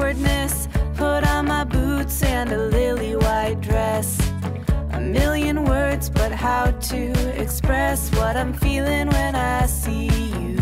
awkwardness, put on my boots and a lily white dress. A million words, but how to express what I'm feeling when I see you.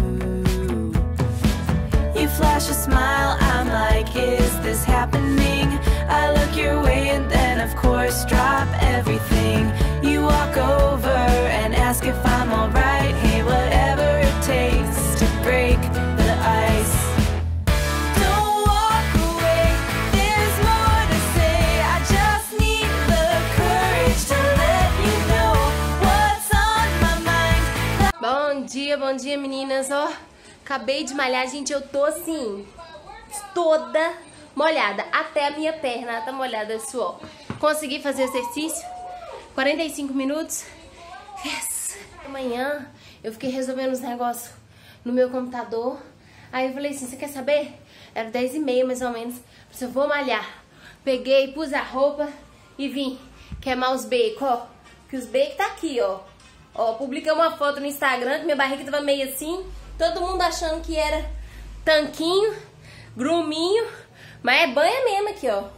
You flash a smile, I'm like, is this happening? I look your way and then of course drop everything. You walk over and ask if I'm alright. Hey, whatever it takes to break the ice. Don't walk away, there's more to say. I just need the courage to let you know what's on my mind. Bom dia meninas, ó. Acabei de malhar, gente, eu tô assim, toda molhada. Até a minha perna tá molhada de suor. Consegui fazer exercício, 45 minutos. Yes. Amanhã eu fiquei resolvendo os negócios no meu computador. Aí eu falei assim, você quer saber? Era 10h30 mais ou menos. Eu vou malhar. Peguei, pus a roupa e vim queimar os bacon, ó. Que os bacon tá aqui, ó. Ó, publiquei uma foto no Instagram que minha barriga tava meio assim. Todo mundo achando que era tanquinho, gruminho, mas é banha mesmo aqui, ó.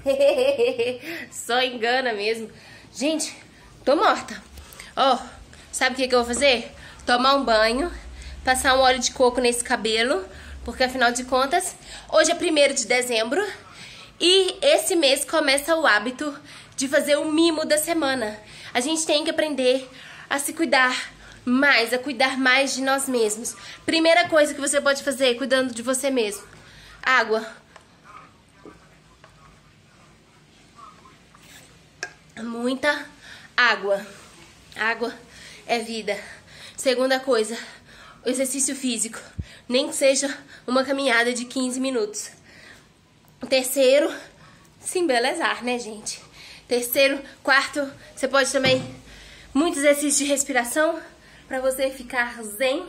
Só engana mesmo. Gente, tô morta. Ó, sabe o que eu vou fazer? Tomar um banho, passar um óleo de coco nesse cabelo, porque afinal de contas, hoje é 1º de dezembro e esse mês começa o hábito de fazer o mimo da semana. A gente tem que aprender a se cuidar mais, a cuidar mais de nós mesmos. Primeira coisa que você pode fazer cuidando de você mesmo: água. Muita água. Água é vida. Segunda coisa, o exercício físico. Nem que seja uma caminhada de 15 minutos. Terceiro, se embelezar, né, gente? Terceiro, quarto, você pode também muito exercício de respiração pra você ficar zen.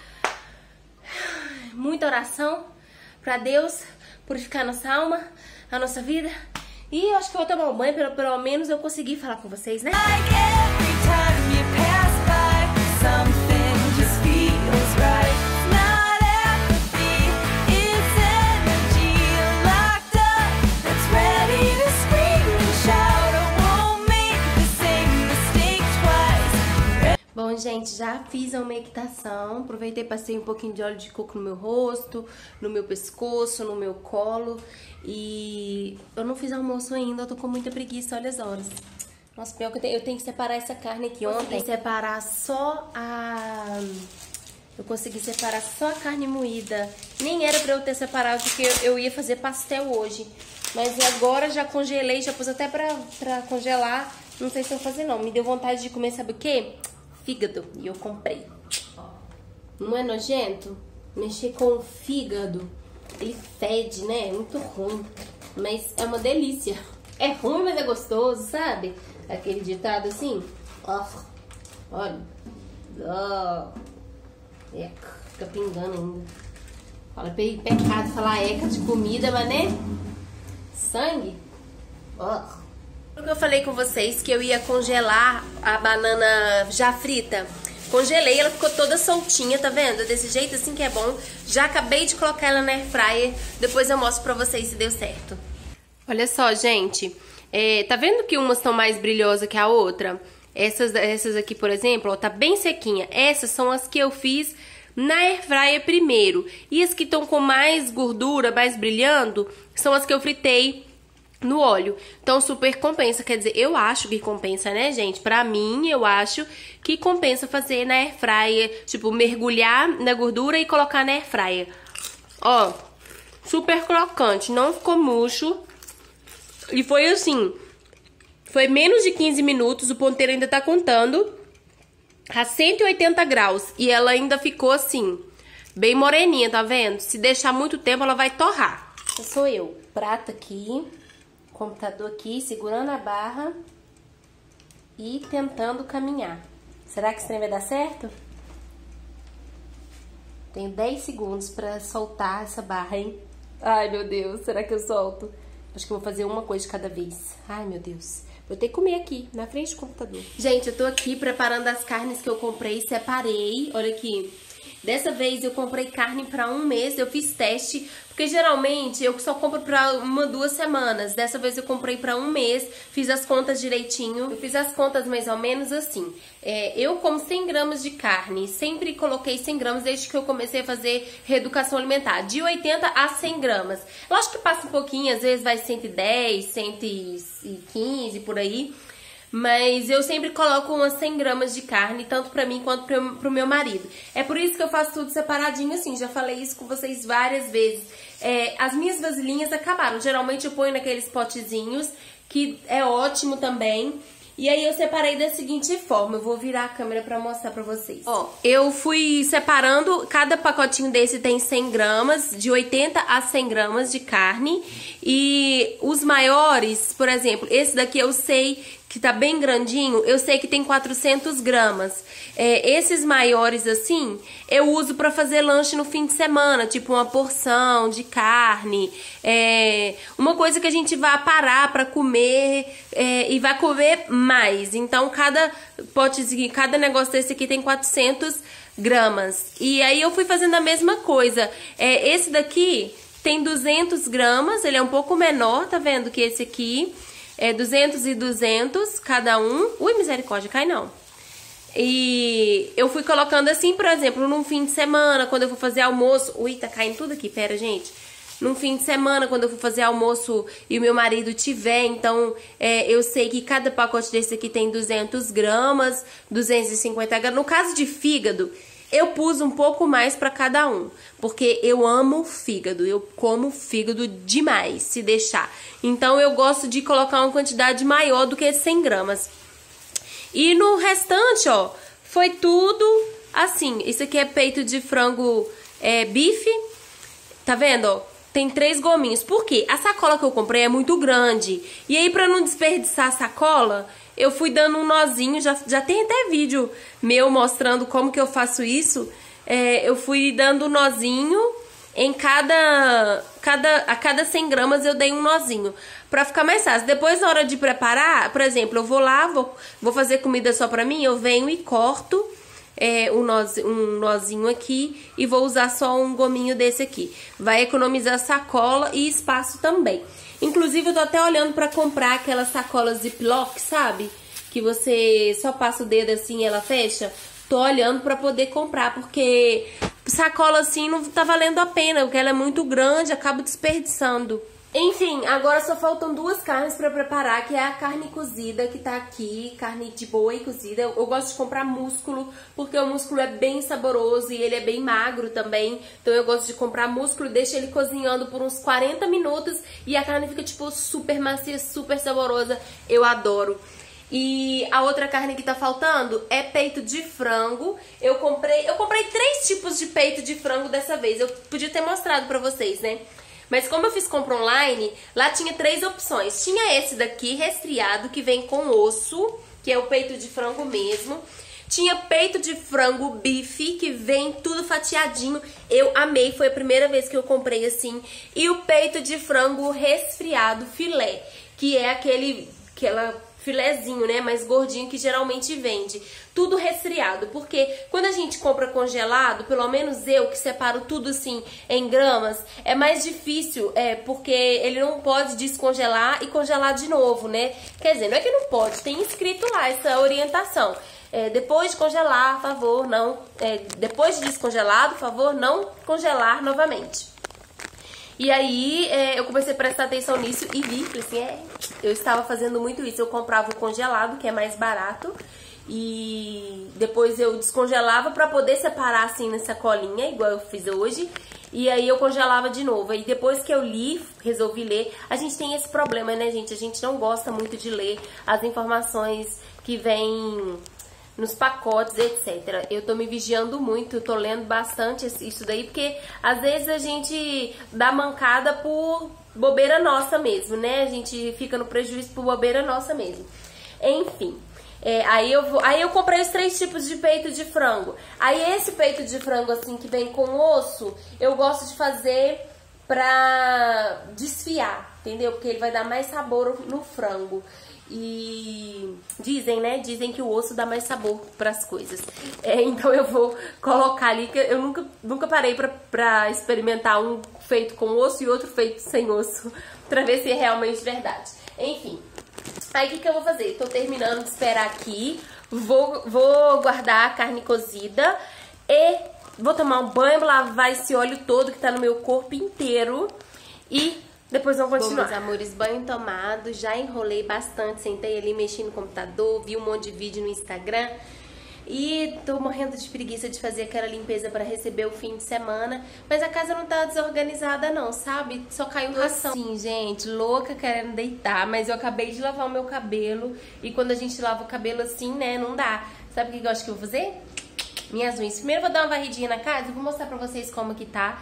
Muita oração pra Deus purificar nossa alma, a nossa vida. E eu acho que eu vou tomar um banho, pelo menos eu consegui falar com vocês, né? Like every time you pass by, something just feels right. Not apathy, it's energy locked up, that's ready to scream and shout. I won't make the same mistake twice. Bom, gente, já fiz a meditação. Aproveitei, passei um pouquinho de óleo de coco no meu rosto, no meu pescoço, no meu colo. E eu não fiz almoço ainda, eu tô com muita preguiça, olha as horas. Nossa, pior que eu tenho que separar essa carne aqui ontem. Separar só a... Eu consegui separar só a carne moída. Nem era pra eu ter separado, porque eu ia fazer pastel hoje. Mas agora já congelei, já pus até pra congelar. Não sei se eu vou fazer não. Me deu vontade de comer, sabe o quê? Fígado. E eu comprei. Não é nojento? Mexer com o fígado. Ele fede, né? É muito ruim. Mas é uma delícia. É ruim, mas é gostoso, sabe? Aquele ditado assim. Olha. Fica pingando ainda. Fala pecado falar eca de comida, mas né? Sangue. Porque eu falei com vocês que eu ia congelar a banana já frita. Congelei, ela ficou toda soltinha, tá vendo? Desse jeito assim que é bom. Já acabei de colocar ela na air fryer. Depois eu mostro pra vocês se deu certo. Olha só, gente. Tá vendo que umas estão mais brilhosas que a outra? Essas aqui, por exemplo, ó, tá bem sequinha. Essas são as que eu fiz na air fryer primeiro. E as que estão com mais gordura, mais brilhando, são as que eu fritei no óleo. Então super compensa, quer dizer, eu acho que compensa, né, gente? Pra mim, eu acho que compensa fazer na air fryer, tipo, mergulhar na gordura e colocar na air fryer. Ó, super crocante, não ficou murcho. E foi assim, foi menos de 15 minutos, o ponteiro ainda tá contando, a 180 graus. E ela ainda ficou assim, bem moreninha, tá vendo? Se deixar muito tempo, ela vai torrar. Essa sou eu, prato aqui, computador aqui, segurando a barra e tentando caminhar. Será que esse trem vai dar certo? Tenho 10 segundos pra soltar essa barra, hein? Ai, meu Deus, será que eu solto? Acho que eu vou fazer uma coisa de cada vez. Ai, meu Deus. Vou ter que comer aqui, na frente do computador. Gente, eu tô aqui preparando as carnes que eu comprei, separei. Olha aqui. Dessa vez eu comprei carne pra um mês, eu fiz teste, porque geralmente eu só compro pra 1, 2 semanas. Dessa vez eu comprei pra um mês, fiz as contas direitinho. Eu fiz as contas mais ou menos assim. Eu como 100 gramas de carne, sempre coloquei 100 gramas desde que eu comecei a fazer reeducação alimentar. De 80 a 100 gramas. Lógico que passa um pouquinho, às vezes vai 110, 115, por aí. Mas eu sempre coloco umas 100 gramas de carne, tanto pra mim quanto pro meu marido. É por isso que eu faço tudo separadinho assim, já falei isso com vocês várias vezes. As minhas vasilhinhas acabaram, geralmente eu ponho naqueles potezinhos, que é ótimo também. E aí eu separei da seguinte forma, eu vou virar a câmera pra mostrar pra vocês. Ó, eu fui separando, cada pacotinho desse tem 100 gramas, de 80 a 100 gramas de carne. E os maiores, por exemplo, esse daqui eu sei que tá bem grandinho, eu sei que tem 400 gramas. Esses maiores assim, eu uso pra fazer lanche no fim de semana, tipo uma porção de carne, uma coisa que a gente vai parar pra comer e vai comer mais. Então cada potezinho, cada negócio desse aqui tem 400 gramas. E aí eu fui fazendo a mesma coisa. Esse daqui tem 200 gramas, ele é um pouco menor, tá vendo que esse aqui... 200 e 200 cada um. Ui, misericórdia, cai não. E eu fui colocando assim, por exemplo, num fim de semana, quando eu for fazer almoço. Ui, tá caindo tudo aqui, pera, gente. Num fim de semana, quando eu for fazer almoço e o meu marido tiver, então eu sei que cada pacote desse aqui tem 200 gramas, 250 gramas. No caso de fígado, eu pus um pouco mais pra cada um, porque eu amo fígado, eu como fígado demais, se deixar. Então eu gosto de colocar uma quantidade maior do que 100 gramas. E no restante, ó, foi tudo assim. Isso aqui é peito de frango bife, tá vendo, ó? Tem 3 gominhos. Por quê? A sacola que eu comprei é muito grande. E aí, pra não desperdiçar a sacola, eu fui dando um nozinho. Já tem até vídeo meu mostrando como que eu faço isso. Eu fui dando um nozinho em a cada 100 gramas eu dei um nozinho. Pra ficar mais fácil. Depois, na hora de preparar, por exemplo, eu vou lá, vou fazer comida só pra mim. Eu venho e corto um nozinho aqui e vou usar só um gominho desse aqui. Vai economizar sacola e espaço também. Inclusive eu tô até olhando pra comprar aquelas sacolas Ziploc, sabe? Que você só passa o dedo assim e ela fecha. Tô olhando pra poder comprar, porque sacola assim não tá valendo a pena, porque ela é muito grande, acaba desperdiçando. Enfim, agora só faltam 2 carnes pra preparar, que é a carne cozida que tá aqui, carne de boi cozida. Eu gosto de comprar músculo, porque o músculo é bem saboroso e ele é bem magro também. Então eu gosto de comprar músculo, deixo ele cozinhando por uns 40 minutos e a carne fica tipo super macia, super saborosa. Eu adoro. E a outra carne que tá faltando é peito de frango. Eu comprei 3 tipos de peito de frango dessa vez. Eu podia ter mostrado pra vocês, né? Mas como eu fiz compra online, lá tinha 3 opções. Tinha esse daqui, resfriado, que vem com osso, que é o peito de frango mesmo. Tinha peito de frango bife, que vem tudo fatiadinho. Eu amei, foi a primeira vez que eu comprei assim. E o peito de frango resfriado filé, que é aquela filezinho, né, mais gordinho que geralmente vende. Tudo resfriado, porque quando a gente compra congelado, pelo menos eu que separo tudo assim em gramas, é mais difícil, porque ele não pode descongelar e congelar de novo, né? Quer dizer, não é que não pode, tem escrito lá essa orientação. Depois de congelar, favor, não... depois de descongelado, favor, não congelar novamente. E aí eu comecei a prestar atenção nisso e vi que assim, eu estava fazendo muito isso. Eu comprava o congelado, que é mais barato, e depois eu descongelava pra poder separar assim na sacolinha, igual eu fiz hoje. E aí eu congelava de novo. E depois que eu resolvi ler, a gente tem esse problema, né, gente? A gente não gosta muito de ler as informações que vêm nos pacotes, etc. Eu tô me vigiando muito, tô lendo bastante isso daí, porque às vezes a gente dá mancada por bobeira nossa mesmo, né? A gente fica no prejuízo por bobeira nossa mesmo. Enfim, aí eu comprei os 3 tipos de peito de frango. Aí esse peito de frango assim que vem com osso, eu gosto de fazer pra desfiar, entendeu? Porque ele vai dar mais sabor no frango. E dizem, né? Dizem que o osso dá mais sabor pras coisas. Então eu vou colocar ali, que eu nunca parei pra experimentar um feito com osso e outro feito sem osso, pra ver se é realmente verdade. Enfim, aí o que eu vou fazer? Tô terminando de esperar aqui, vou guardar a carne cozida e vou tomar um banho, lavar esse óleo todo que tá no meu corpo inteiro e depois vamos continuar. Bom, meus amores, banho tomado, já enrolei bastante, sentei ali, mexi no computador, vi um monte de vídeo no Instagram e tô morrendo de preguiça de fazer aquela limpeza para receber o fim de semana, mas a casa não tá desorganizada não, sabe? Só caiu ração. Sim, gente, louca querendo deitar, mas eu acabei de lavar o meu cabelo e quando a gente lava o cabelo assim, né, não dá. Sabe o que eu acho que eu vou fazer? Minhas unhas. Primeiro eu vou dar uma varridinha na casa e vou mostrar pra vocês como que tá.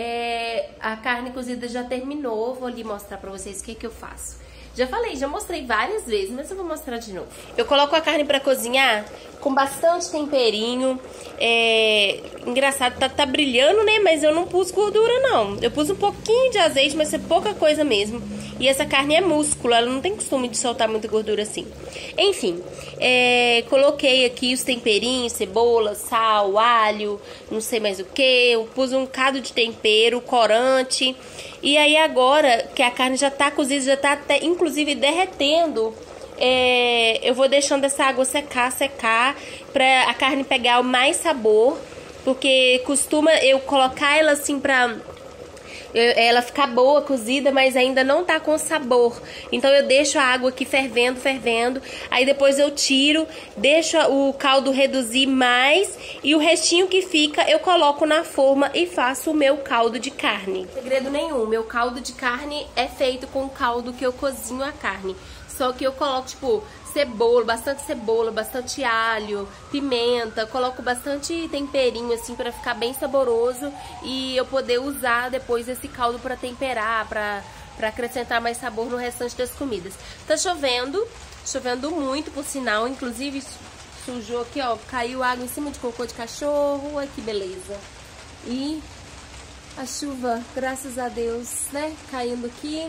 A carne cozida já terminou, vou ali mostrar pra vocês o que eu faço. Já falei, já mostrei várias vezes, mas eu vou mostrar de novo. Eu coloco a carne pra cozinhar com bastante temperinho. Engraçado, tá brilhando, né? Mas eu não pus gordura, não. Eu pus um pouquinho de azeite, mas é pouca coisa mesmo. E essa carne é músculo, ela não tem costume de soltar muita gordura assim. Enfim, coloquei aqui os temperinhos, cebola, sal, alho, não sei mais o que. Eu pus um bocado de tempero, corante. E aí agora que a carne já tá cozida, já tá até, inclusive derretendo, eu vou deixando essa água secar, pra a carne pegar mais sabor. Porque costuma eu colocar ela assim pra ela ficar boa, cozida, mas ainda não tá com sabor. Então eu deixo a água aqui fervendo, aí depois eu tiro, deixo o caldo reduzir mais e o restinho que fica eu coloco na forma e faço o meu caldo de carne. Segredo nenhum, meu caldo de carne é feito com o caldo que eu cozinho a carne. Só que eu coloco, tipo, cebola, bastante alho, pimenta, coloco bastante temperinho assim pra ficar bem saboroso e eu poder usar depois esse caldo pra temperar, pra acrescentar mais sabor no restante das comidas. Tá chovendo muito, por sinal, inclusive sujou aqui, ó, caiu água em cima de cocô de cachorro, olha que beleza. E a chuva, graças a Deus, né, caindo aqui.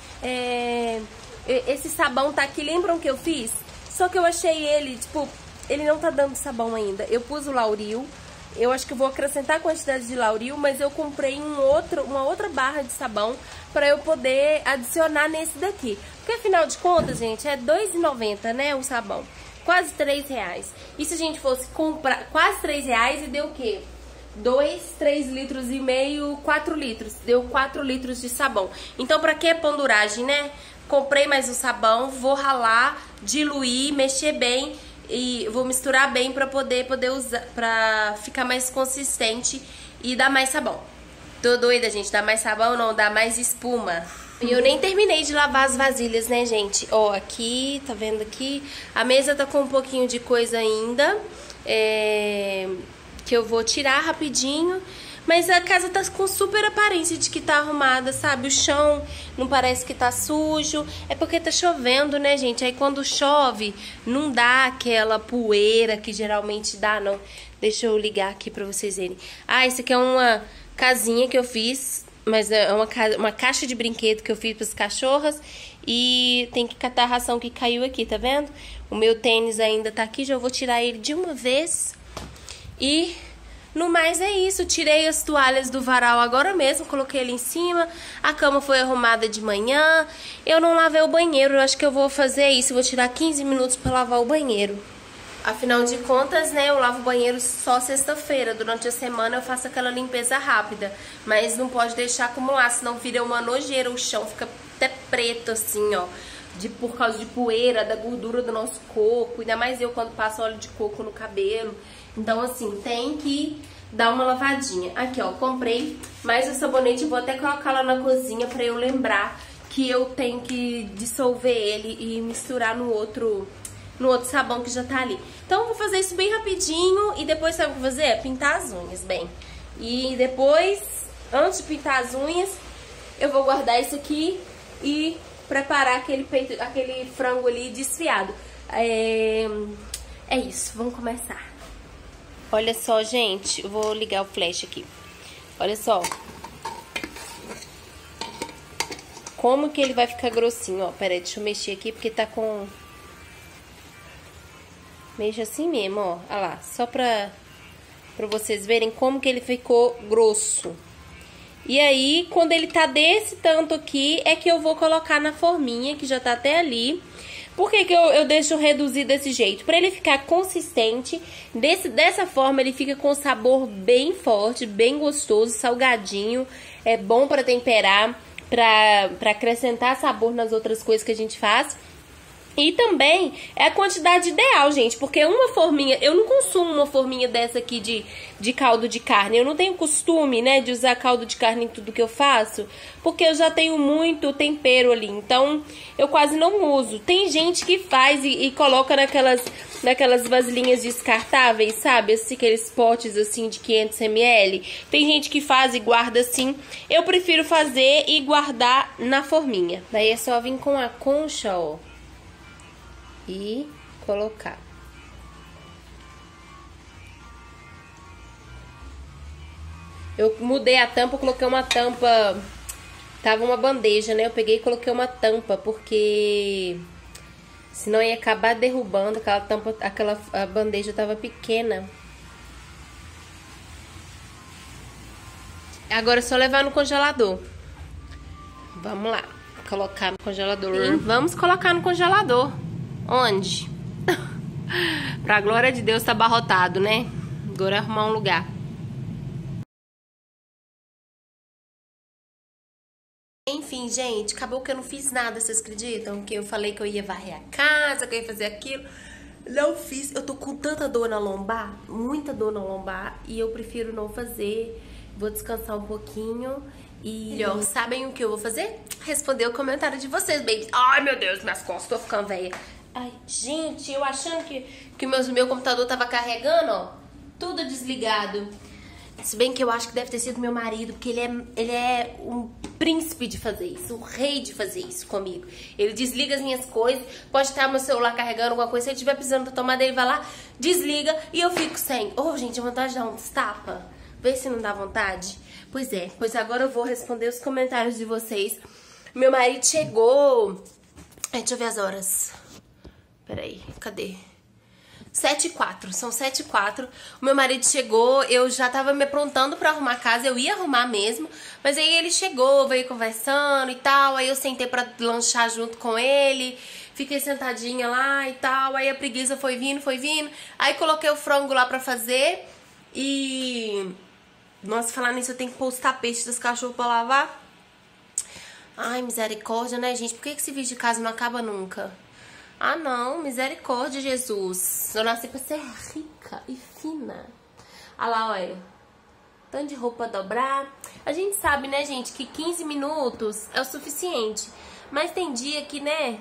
Esse sabão tá aqui, lembram que eu fiz? Só que eu achei ele, tipo, ele não tá dando sabão ainda. Eu pus o Lauril, eu acho que eu vou acrescentar a quantidade de Lauril, mas eu comprei uma outra barra de sabão pra eu poder adicionar nesse daqui. Porque afinal de contas, gente, é R$2,90, né, o sabão. Quase R$3. E se a gente fosse comprar quase R$3 e deu o quê? 3 litros e meio, 4 litros. Deu 4 litros de sabão. Então, pra que penduragem, né? Comprei mais o sabão, vou ralar, diluir, mexer bem e vou misturar bem pra poder usar, pra ficar mais consistente e dar mais sabão. Tô doida, gente, dá mais sabão não, dá mais espuma. E eu nem terminei de lavar as vasilhas, né, gente? Ó, aqui, tá vendo aqui? A mesa tá com um pouquinho de coisa ainda, que eu vou tirar rapidinho. Mas a casa tá com super aparência de que tá arrumada, sabe? O chão não parece que tá sujo. É porque tá chovendo, né, gente? Aí quando chove, não dá aquela poeira que geralmente dá, não. Deixa eu ligar aqui pra vocês verem. Ah, isso aqui é uma casinha que eu fiz, mas é uma caixa de brinquedo que eu fiz pras cachorras. E tem que catar a ração que caiu aqui, tá vendo? O meu tênis ainda tá aqui, já vou tirar ele de uma vez. E no mais é isso, tirei as toalhas do varal agora mesmo, coloquei ele em cima, a cama foi arrumada de manhã, eu não lavei o banheiro, eu acho que eu vou fazer isso, vou tirar 15 minutos pra lavar o banheiro. Afinal de contas, né, eu lavo o banheiro só sexta-feira, durante a semana eu faço aquela limpeza rápida, mas não pode deixar acumular, senão vira uma nojeira, o chão fica até preto assim, ó. Por causa de poeira, da gordura do nosso coco, ainda mais eu quando passo óleo de coco no cabelo. Então assim, tem que dar uma lavadinha. Aqui ó, comprei mais o sabonete, vou até colocar lá na cozinha pra eu lembrar que eu tenho que dissolver ele e misturar no outro sabão que já tá ali. Então eu vou fazer isso bem rapidinho e depois sabe o que eu vou fazer? Pintar as unhas, bem. E depois, antes de pintar as unhas, eu vou guardar isso aqui e preparar aquele frango ali desfiado. É isso, vamos começar. Olha só, gente, eu vou ligar o flash aqui. Olha só. como que ele vai ficar grossinho, ó. Pera aí, deixa eu mexer aqui porque tá com... Mexe assim mesmo, ó. Olha lá, só pra vocês verem como que ele ficou grosso. E aí, quando ele tá desse tanto aqui, é que eu vou colocar na forminha, que já tá até ali. Por que que eu deixo reduzir desse jeito? Pra ele ficar consistente. Dessa forma, ele fica com sabor bem forte, bem gostoso, salgadinho. É bom pra temperar, pra acrescentar sabor nas outras coisas que a gente faz. E também é a quantidade ideal, gente, porque uma forminha... Eu não consumo uma forminha dessa aqui de caldo de carne. Eu não tenho costume, né, de usar caldo de carne em tudo que eu faço, porque eu já tenho muito tempero ali. Então, eu quase não uso. Tem gente que faz e coloca naquelas vasilhinhas descartáveis, sabe? Aqueles potes, assim, de 500 ml. Tem gente que faz e guarda assim. Eu prefiro fazer e guardar na forminha. Daí é só vir com a concha, ó. E colocar. Eu mudei a tampa, coloquei uma tampa. Tava uma bandeja, né? Eu peguei e coloquei uma tampa, porque senão ia acabar derrubando aquela tampa, a bandeja tava pequena. Agora é só levar no congelador. Vamos lá, colocar no congelador. Sim, vamos colocar no congelador. Onde? Pra glória de Deus, tá abarrotado, né? Agora é arrumar um lugar. Enfim, gente, acabou que eu não fiz nada, vocês acreditam? Que eu falei que eu ia varrer a casa, que eu ia fazer aquilo. Não fiz. Eu tô com tanta dor na lombar, muita dor na lombar, e eu prefiro não fazer. Vou descansar um pouquinho. E ó, sabem o que eu vou fazer? Responder o comentário de vocês, baby. Ai, meu Deus, minhas costas, tô ficando velha. Ai, gente, eu achando que meu computador tava carregando, ó, tudo desligado. Se bem que eu acho que deve ter sido meu marido, porque ele é um príncipe de fazer isso, o rei de fazer isso comigo. Ele desliga as minhas coisas, pode estar meu celular carregando alguma coisa, se ele estiver precisando da tomada, ele vai lá, desliga e eu fico sem. Oh, gente, a vontade de dar um tapa. Vê se não dá vontade. Pois é, pois agora eu vou responder os comentários de vocês. Meu marido chegou... deixa eu ver as horas. Peraí, cadê? 7h04, são 7h04. O meu marido chegou, eu já tava me aprontando pra arrumar a casa, eu ia arrumar mesmo. Mas aí ele chegou, veio conversando e tal, aí eu sentei pra lanchar junto com ele. Fiquei sentadinha lá e tal, aí a preguiça foi vindo. Aí coloquei o frango lá pra fazer e... Nossa, falar nisso, eu tenho que pôr os tapetes dos cachorros pra lavar. Ai, misericórdia, né, gente? Por que esse vídeo de casa não acaba nunca? Ah, não, misericórdia, Jesus. Eu nasci pra ser rica e fina. Ah lá, olha. Tanto de roupa dobrar. A gente sabe, né, gente, que 15 minutos é o suficiente. Mas tem dia que, né,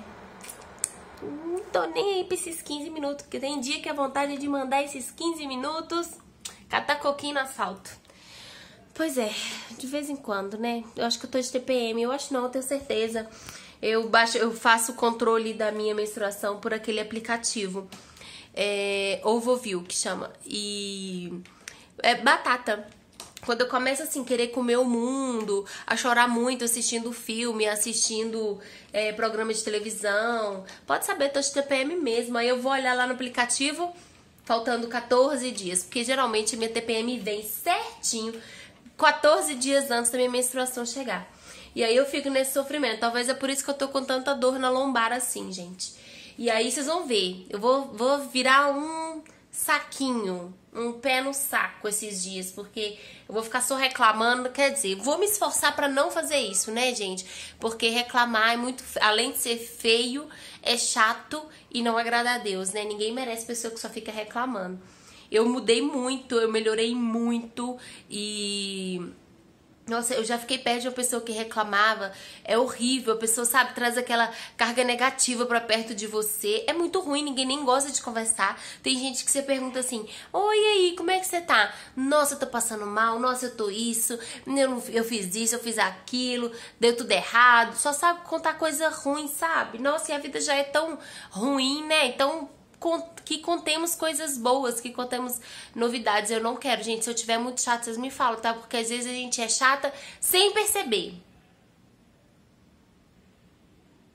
não tô nem aí pra esses 15 minutos. Porque tem dia que a vontade é de mandar esses 15 minutos catar coquinho no asfalto. Pois é, de vez em quando, né? Eu acho que eu tô de TPM. Eu acho não, eu tenho certeza. Eu faço o controle da minha menstruação por aquele aplicativo. Ovoview, que chama. E é batata. Quando eu começo assim, querer comer o mundo, a chorar muito assistindo filme, assistindo programa de televisão. Pode saber, tô de TPM mesmo. Aí eu vou olhar lá no aplicativo, faltando 14 dias. Porque geralmente minha TPM vem certinho 14 dias antes da minha menstruação chegar. E aí eu fico nesse sofrimento. Talvez é por isso que eu tô com tanta dor na lombar assim, gente. E aí vocês vão ver. Eu vou virar um saquinho, um pé no saco esses dias. Porque eu vou ficar só reclamando. Quer dizer, vou me esforçar pra não fazer isso, né, gente? Porque reclamar é muito... Além de ser feio, é chato e não agrada a Deus, né? Ninguém merece pessoa que só fica reclamando. Eu mudei muito, eu melhorei muito e... Nossa, eu já fiquei perto de uma pessoa que reclamava. É horrível, a pessoa, sabe, traz aquela carga negativa pra perto de você. É muito ruim, ninguém nem gosta de conversar. Tem gente que você pergunta assim: oi, e aí, como é que você tá? Nossa, eu tô passando mal, nossa, eu tô isso, eu fiz isso, eu fiz aquilo, deu tudo errado. Só sabe contar coisa ruim, sabe? Nossa, e a vida já é tão ruim, né? Então... que contemos coisas boas, que contemos novidades. Eu não quero, gente, se eu tiver muito chata, vocês me falam, tá? Porque às vezes a gente é chata sem perceber.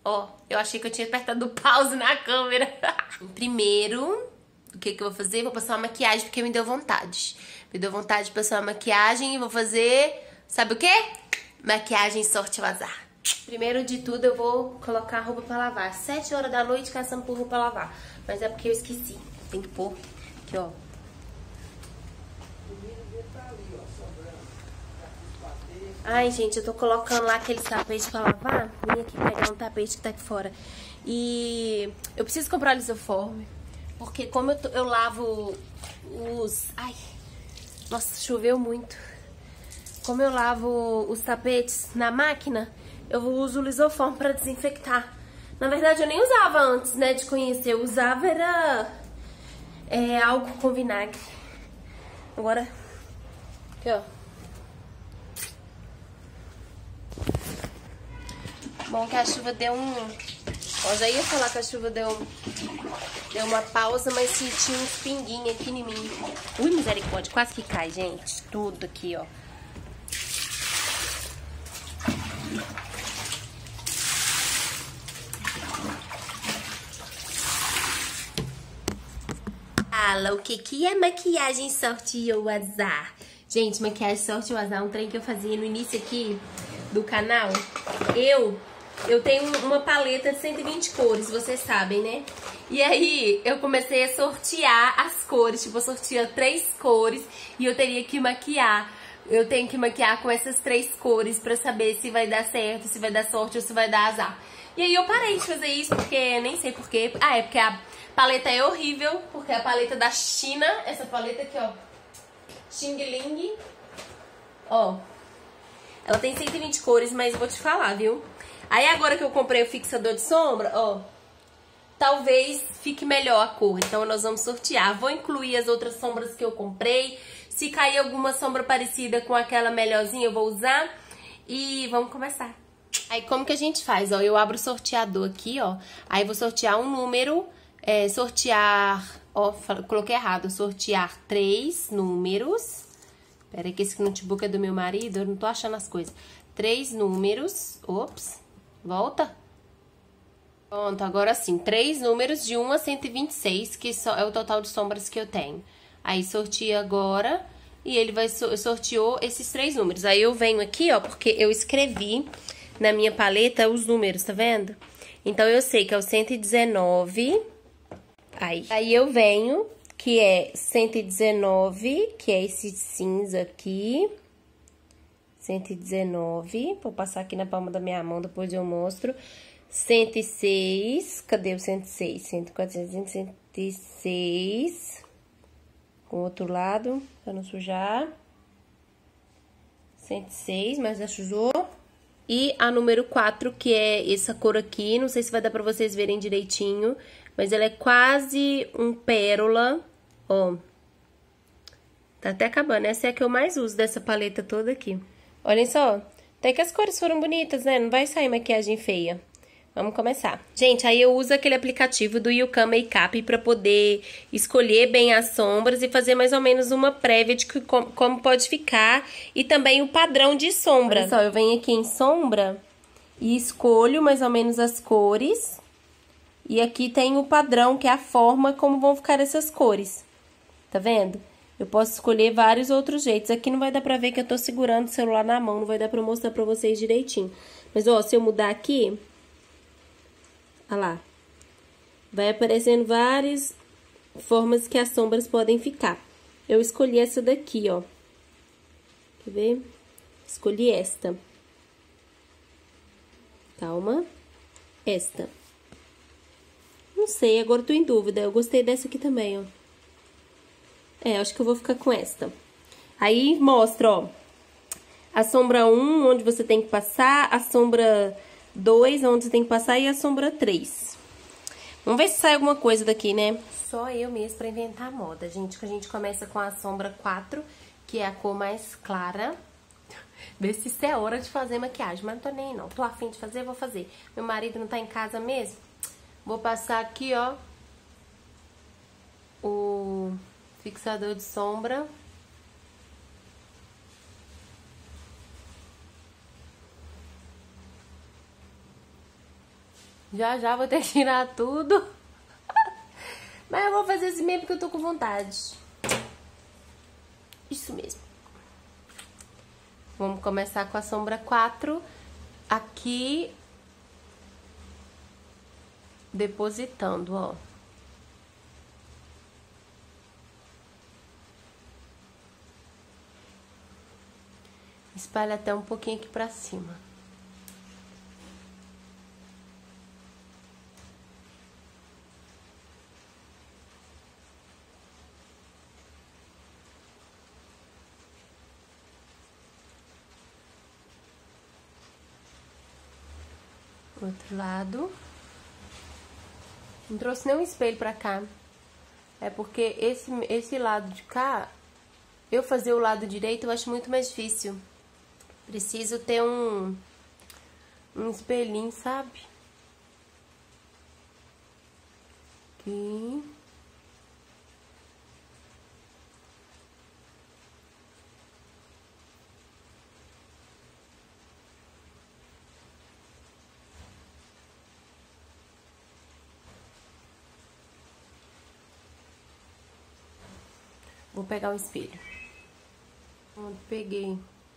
Ó, eu achei que eu tinha apertado o pause na câmera. Primeiro, o que eu vou fazer? Vou passar uma maquiagem porque me deu vontade. Me deu vontade de passar uma maquiagem e vou fazer... Sabe o quê? Maquiagem sorte ao azar. Primeiro de tudo, eu vou colocar a roupa pra lavar. 7 horas da noite caçando por roupa pra lavar. Mas é porque eu esqueci. Tem que pôr aqui, ó. Ai, gente, eu tô colocando lá aquele tapete pra lavar. Vim aqui pegar um tapete que tá aqui fora. E eu preciso comprar lisoforme. Porque como eu lavo os... Ai, nossa, choveu muito. Como eu lavo os tapetes na máquina, eu uso o lisoforme pra desinfectar. Na verdade, eu nem usava antes, né, de conhecer. Eu usava era álcool com vinagre. Agora, aqui, ó. Bom que a chuva deu um... Ó, já ia falar que a chuva deu uma pausa, mas senti uns pinguinhos aqui em mim. Ui, misericórdia, quase que cai, gente. Tudo aqui, ó. Fala, o que é maquiagem sorte ou azar? Gente, maquiagem sorte ou azar é um trem que eu fazia no início aqui do canal. Eu tenho uma paleta de 120 cores, vocês sabem, né? E aí, eu comecei a sortear as cores. Tipo, eu sortia 3 cores e eu teria que maquiar. Eu tenho que maquiar com essas 3 cores pra saber se vai dar certo, se vai dar sorte ou se vai dar azar. E aí, eu parei de fazer isso porque, nem sei porquê. Ah, é porque a paleta é horrível, porque é a paleta da China. Essa paleta aqui, ó. Xing Ling. Ó. Ela tem 120 cores, mas eu vou te falar, viu? Aí agora que eu comprei o fixador de sombra, ó, talvez fique melhor a cor. Então nós vamos sortear. Vou incluir as outras sombras que eu comprei. Se cair alguma sombra parecida com aquela melhorzinha, eu vou usar. E vamos começar. Aí como que a gente faz? Ó, eu abro o sorteador aqui, ó. Aí vou sortear um número, sortear... Ó, coloquei errado. Sortear 3 números. Pera aí que esse notebook é do meu marido, eu não tô achando as coisas. 3 números. Ops. Volta. Pronto, agora sim. 3 números de 1 a 126, que é o total de sombras que eu tenho. Aí sortia agora e ele vai sorteou esses 3 números. Aí eu venho aqui, ó, porque eu escrevi na minha paleta os números, tá vendo? Então eu sei que é o 119. Aí eu venho, que é 119, que é esse cinza aqui. 119, vou passar aqui na palma da minha mão, depois eu mostro. 106, cadê o 106? 104, 106. Com o outro lado, pra não sujar. 106, mas já sujou. E a número 4, que é essa cor aqui, não sei se vai dar pra vocês verem direitinho, mas ela é quase um pérola, ó. Tá até acabando, essa é a que eu mais uso dessa paleta toda aqui. Olhem só, até que as cores foram bonitas, né? Não vai sair maquiagem feia. Vamos começar. Gente, aí eu uso aquele aplicativo do YouCam Makeup pra poder escolher bem as sombras e fazer mais ou menos uma prévia de como pode ficar e também o padrão de sombra. Olha só, eu venho aqui em sombra e escolho mais ou menos as cores. E aqui tem o padrão, que é a forma como vão ficar essas cores. Tá vendo? Eu posso escolher vários outros jeitos. Aqui não vai dar pra ver que eu tô segurando o celular na mão, não vai dar pra mostrar pra vocês direitinho. Mas, ó, se eu mudar aqui, olha lá, vai aparecendo várias formas que as sombras podem ficar. Eu escolhi essa daqui, ó. Quer ver? Escolhi esta. Calma. Esta. Não sei, agora eu tô em dúvida. Eu gostei dessa aqui também, ó. Acho que eu vou ficar com esta. Aí mostra, ó, a sombra 1, onde você tem que passar, a sombra 2, onde você tem que passar, e a sombra 3. Vamos ver se sai alguma coisa daqui, né? Só eu mesmo pra inventar moda, gente. Que a gente começa com a sombra 4, que é a cor mais clara. Ver se isso é hora de fazer maquiagem, mas não tô nem aí, não. Tô afim de fazer, vou fazer. Meu marido não tá em casa mesmo. Vou passar aqui, ó, o fixador de sombra. Já já vou ter que tirar tudo. Mas eu vou fazer assim mesmo porque eu tô com vontade. Isso mesmo. Vamos começar com a sombra 4. Aqui. Depositando, ó. Espalha até um pouquinho aqui pra cima. Outro lado. Não trouxe nenhum espelho pra cá. É porque esse lado de cá, eu fazer o lado direito eu acho muito mais difícil. Preciso ter um espelhinho, sabe? Aqui. Vou pegar o espelho. Pronto, peguei.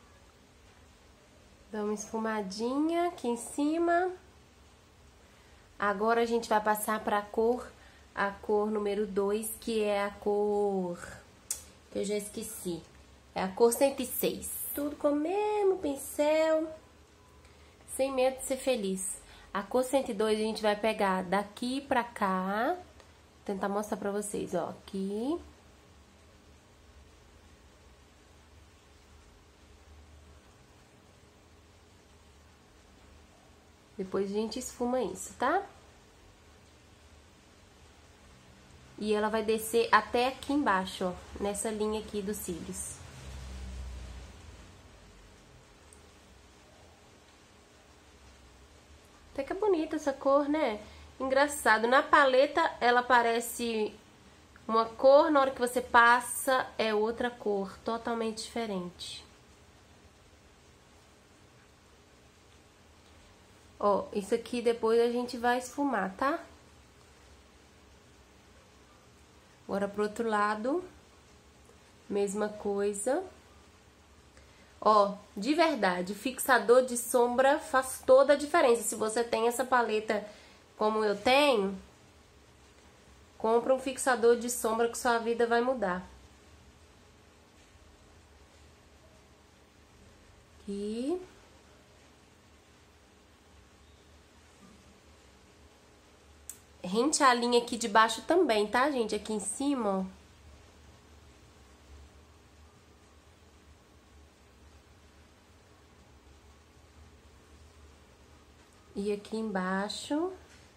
Dá uma esfumadinha aqui em cima. Agora a gente vai passar pra a cor número 2, que é a cor... que eu já esqueci. É a cor 106. Tudo com o mesmo pincel. Sem medo de ser feliz. A cor 102 a gente vai pegar daqui pra cá. Vou tentar mostrar pra vocês, ó. Aqui. Depois a gente esfuma isso, tá? E ela vai descer até aqui embaixo, ó. Nessa linha aqui dos cílios. Até que é bonita essa cor, né? Engraçado. Na paleta, ela parece uma cor. Na hora que você passa, é outra cor. Totalmente diferente. Ó, isso aqui depois a gente vai esfumar, tá? Agora pro outro lado, mesma coisa. Ó, de verdade, o fixador de sombra faz toda a diferença. Se você tem essa paleta como eu tenho, compra um fixador de sombra que sua vida vai mudar. Aqui. Rente a linha aqui de baixo também, tá, gente? Aqui em cima, ó. E aqui embaixo.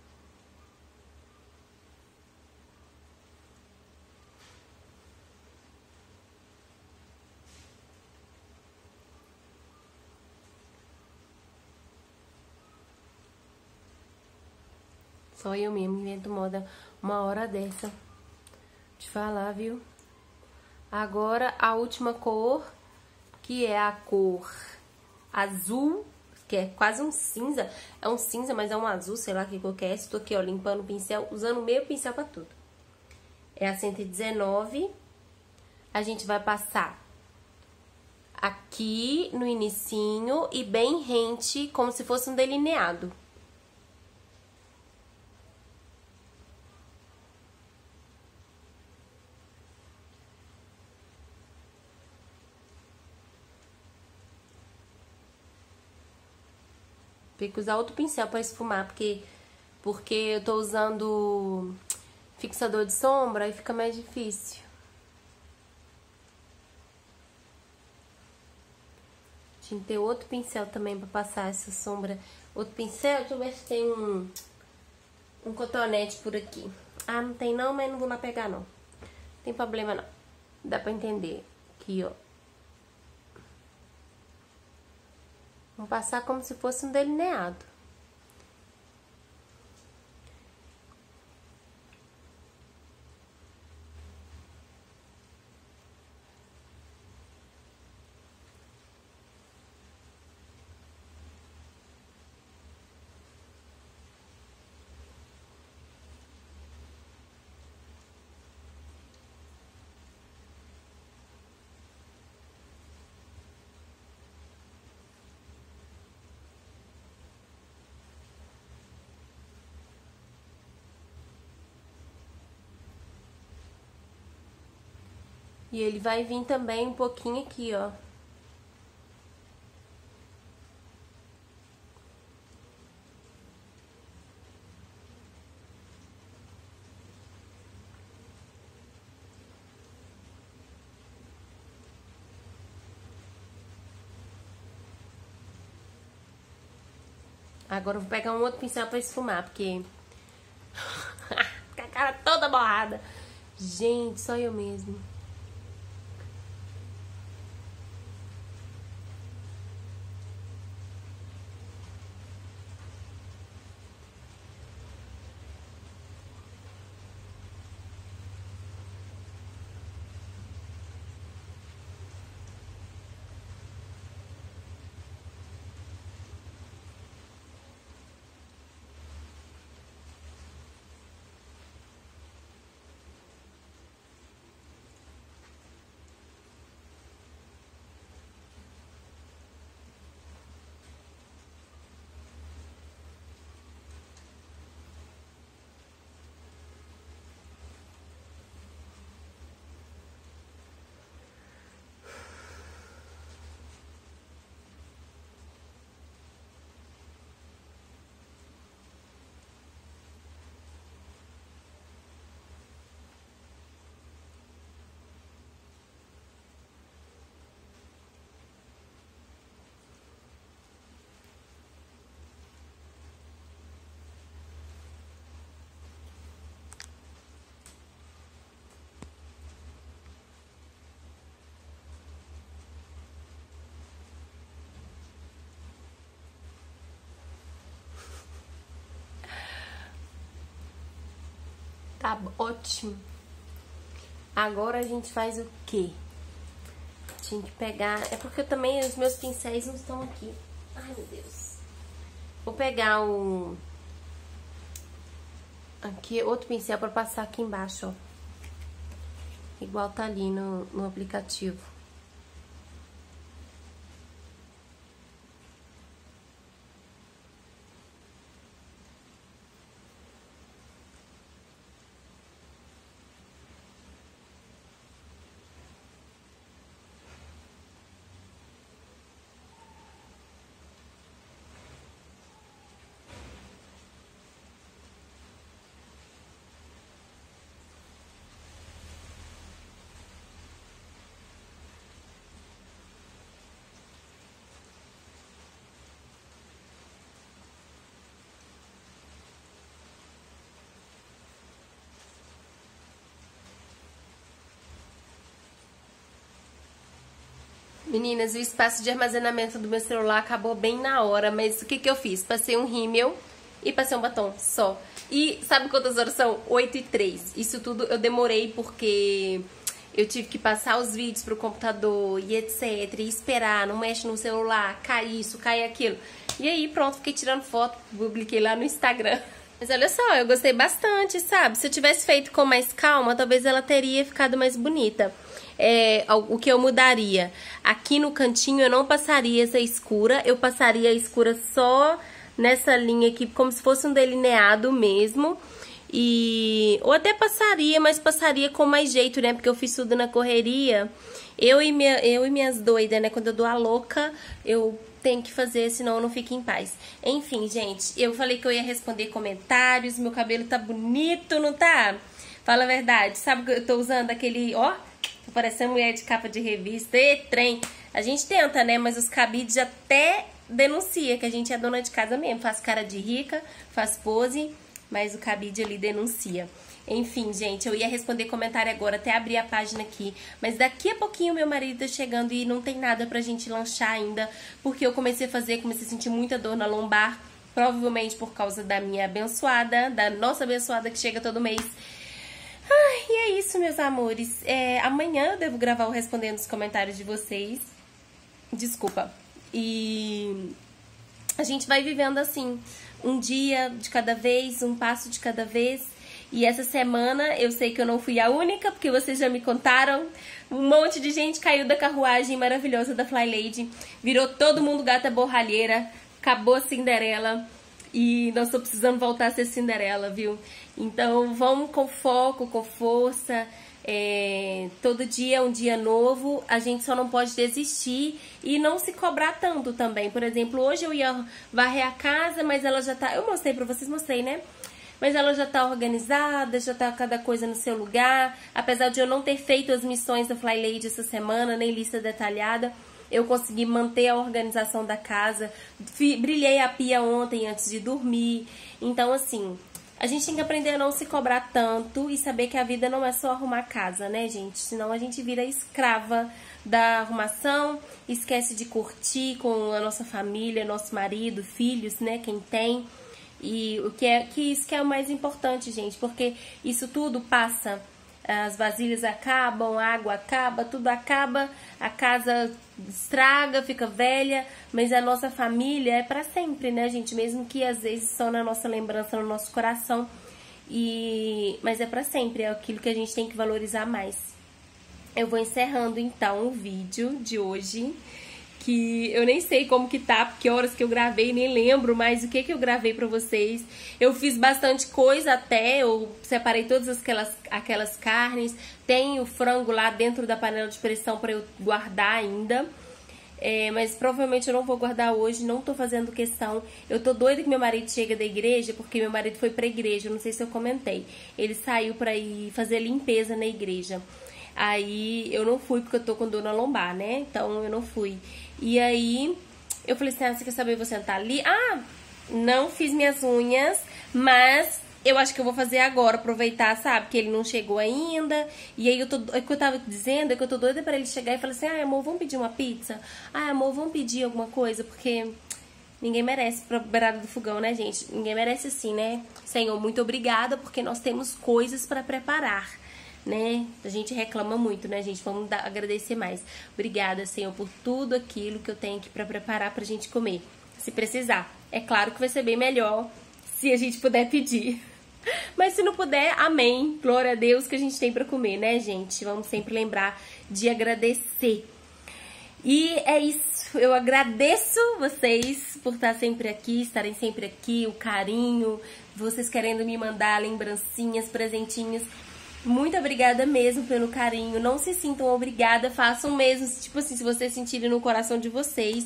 Só eu mesmo invento moda uma hora dessa. Te falar, viu? Agora, a última cor, que é a cor azul, que é quase um cinza. É um cinza, mas é um azul, sei lá que cor que é. Estou aqui, ó, limpando o pincel, usando o meio pincel pra tudo. É a 119. A gente vai passar aqui no inicinho e bem rente, como se fosse um delineado. Tem que usar outro pincel pra esfumar, porque eu tô usando fixador de sombra e fica mais difícil. Tinha que ter outro pincel também pra passar essa sombra. Outro pincel, deixa eu ver se tem um cotonete por aqui. Ah, não tem não, mas não vou lá pegar não. Não tem problema não. Dá pra entender. Aqui, ó. Vamos passar como se fosse um delineado. E ele vai vir também um pouquinho aqui, ó. Agora eu vou pegar um outro pincel pra esfumar, porque... Fica a cara toda borrada. Gente, só eu mesmo. Tá ótimo. Agora a gente faz o quê? Tinha que pegar... É porque também os meus pincéis não estão aqui. Ai, meu Deus. Vou pegar o... Aqui, outro pincel pra passar aqui embaixo, ó. Igual tá ali no aplicativo. Meninas, o espaço de armazenamento do meu celular acabou bem na hora, mas o que que eu fiz? Passei um rímel e passei um batom só. E sabe quantas horas são? 8h03. Isso tudo eu demorei porque eu tive que passar os vídeos pro computador e etc. E esperar, não mexe no celular, cai isso, cai aquilo. E aí pronto, fiquei tirando foto, publiquei lá no Instagram. Mas olha só, eu gostei bastante, sabe? Se eu tivesse feito com mais calma, talvez ela teria ficado mais bonita. O que eu mudaria? Aqui no cantinho eu não passaria essa escura, eu passaria a escura só nessa linha aqui, como se fosse um delineado mesmo. Ou até passaria, mas passaria com mais jeito, né? Porque eu fiz tudo na correria. Eu e minhas doidas, né? Quando eu dou a louca, eu tenho que fazer, senão eu não fico em paz. Enfim, gente, eu falei que eu ia responder comentários. Meu cabelo tá bonito, não tá? Fala a verdade. Sabe que eu tô usando aquele, ó, tô parecendo mulher de capa de revista. E trem. A gente tenta, né? Mas os cabides até denuncia que a gente é dona de casa mesmo. Faz cara de rica, faz pose, mas o cabide ali denuncia. Enfim, gente, eu ia responder comentário agora, até abrir a página aqui. Mas daqui a pouquinho meu marido tá chegando e não tem nada pra gente lanchar ainda. Porque eu comecei a sentir muita dor na lombar. Provavelmente por causa da minha abençoada, da nossa abençoada que chega todo mês. Ai, e é isso, meus amores. Amanhã eu devo gravar o respondendo os comentários de vocês. Desculpa. E a gente vai vivendo assim, um dia de cada vez, um passo de cada vez. E essa semana eu sei que eu não fui a única, porque vocês já me contaram. Um monte de gente caiu da carruagem maravilhosa da Fly Lady. Virou todo mundo gata borralheira. Acabou a Cinderela. E nós estamos precisando voltar a ser Cinderela, viu? Então vamos com foco, com força. Todo dia é um dia novo, a gente só não pode desistir e não se cobrar tanto também. Por exemplo, hoje eu ia varrer a casa, mas ela já tá... Eu mostrei pra vocês, mostrei, né? Mas ela já tá organizada, já tá cada coisa no seu lugar. Apesar de eu não ter feito as missões da Fly Lady essa semana, nem lista detalhada, eu consegui manter a organização da casa. Brilhei a pia ontem antes de dormir. Então, assim, a gente tem que aprender a não se cobrar tanto e saber que a vida não é só arrumar casa, né, gente? Senão a gente vira escrava da arrumação, esquece de curtir com a nossa família, nosso marido, filhos, né, quem tem. E isso que é o mais importante, gente, porque isso tudo passa, as vasilhas acabam, a água acaba, tudo acaba, a casa estraga, fica velha, mas a nossa família é pra sempre, né, gente? Mesmo que às vezes só na nossa lembrança, no nosso coração, mas é pra sempre, é aquilo que a gente tem que valorizar mais. Eu vou encerrando então o vídeo de hoje, que eu nem sei como que tá, porque horas que eu gravei, nem lembro mais o que eu gravei pra vocês. Eu fiz bastante coisa até, eu separei todas aquelas carnes, tem o frango lá dentro da panela de pressão pra eu guardar ainda. Mas provavelmente eu não vou guardar hoje, não tô fazendo questão. Eu tô doida que meu marido chega da igreja, porque meu marido foi pra igreja, não sei se eu comentei. Ele saiu pra ir fazer limpeza na igreja. Aí eu não fui porque eu tô com dor na lombar, né? Então eu não fui. E aí eu falei assim, você quer saber, eu vou sentar ali? Não fiz minhas unhas, mas eu acho que eu vou fazer agora, aproveitar, sabe? Que ele não chegou ainda. E aí o que eu tava dizendo é que eu tô doida pra ele chegar e falar assim, amor, vamos pedir uma pizza? Amor, vamos pedir alguma coisa? Porque ninguém merece pra beirada do fogão, né, gente? Ninguém merece assim, né? Senhor, muito obrigada, porque nós temos coisas pra preparar, né? A gente reclama muito, né, gente? Vamos agradecer mais. Obrigada, Senhor, por tudo aquilo que eu tenho aqui pra preparar pra gente comer, se precisar. É claro que vai ser bem melhor se a gente puder pedir. Mas se não puder, amém. Glória a Deus que a gente tem pra comer, né, gente? Vamos sempre lembrar de agradecer. E é isso. Eu agradeço vocês por estar sempre aqui, estarem sempre aqui, o carinho, vocês querendo me mandar lembrancinhas, presentinhos. Muito obrigada mesmo pelo carinho. Não se sintam obrigadas, façam mesmo, tipo assim, se vocês sentirem no coração de vocês.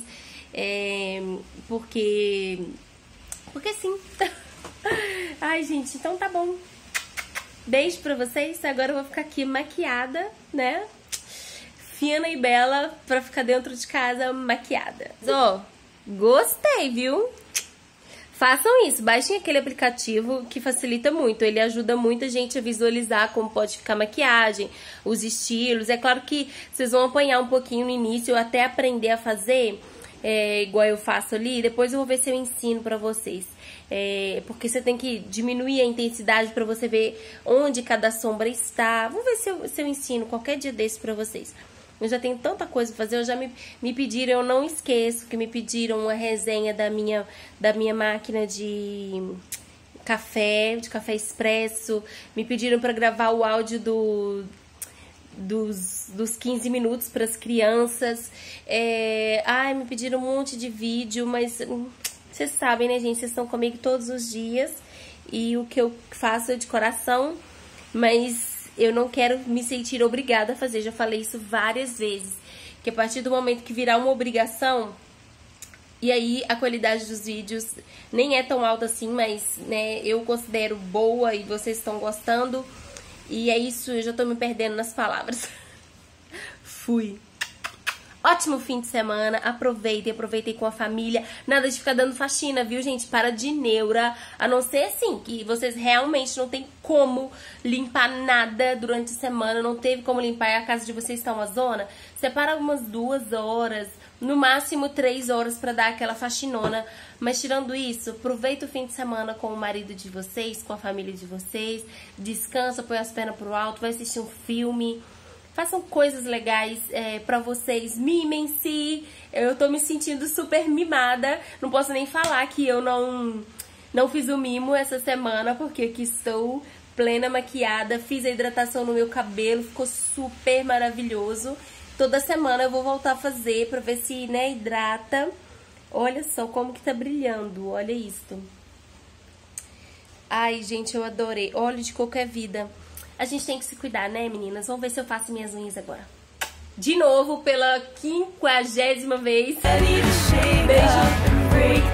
Porque sim. Ai, gente, então tá bom. Beijo pra vocês. Agora eu vou ficar aqui maquiada, né? Fina e bela pra ficar dentro de casa maquiada. Gostei, viu? Façam isso, baixem aquele aplicativo que facilita muito, ele ajuda muito a gente a visualizar como pode ficar a maquiagem, os estilos. É claro que vocês vão apanhar um pouquinho no início até aprender a fazer, igual eu faço ali, depois eu vou ver se eu ensino pra vocês. Porque você tem que diminuir a intensidade pra você ver onde cada sombra está. Vou ver se eu ensino qualquer dia desse pra vocês. Eu já tenho tanta coisa pra fazer, eu já me pediram, eu não esqueço que me pediram uma resenha da minha máquina de café expresso, me pediram pra gravar o áudio dos 15 minutos pras crianças, me pediram um monte de vídeo, mas vocês sabem, né, gente, vocês estão comigo todos os dias e o que eu faço é de coração, mas eu não quero me sentir obrigada a fazer, já falei isso várias vezes, que a partir do momento que virar uma obrigação, e aí a qualidade dos vídeos nem é tão alta assim, mas, né, eu considero boa e vocês estão gostando, e é isso, eu já tô me perdendo nas palavras. Fui. Ótimo fim de semana, aproveitem com a família, nada de ficar dando faxina, viu, gente? Para de neura, a não ser assim, que vocês realmente não tem como limpar nada durante a semana, não teve como limpar e a casa de vocês está uma zona, separa umas 2 horas, no máximo 3 horas para dar aquela faxinona, mas tirando isso, aproveita o fim de semana com o marido de vocês, com a família de vocês, descansa, põe as pernas pro alto, vai assistir um filme. Façam coisas legais pra vocês, mimem-se. Eu tô me sentindo super mimada. Não posso nem falar que eu não fiz o mimo essa semana, porque aqui estou plena maquiada. Fiz a hidratação no meu cabelo, ficou super maravilhoso. Toda semana eu vou voltar a fazer pra ver se, né, hidrata. Olha só como que tá brilhando, olha isso. Ai, gente, eu adorei. Óleo de coco é vida. A gente tem que se cuidar, né, meninas? Vamos ver se eu faço minhas unhas agora. De novo, pela 50ª vez. Beijo.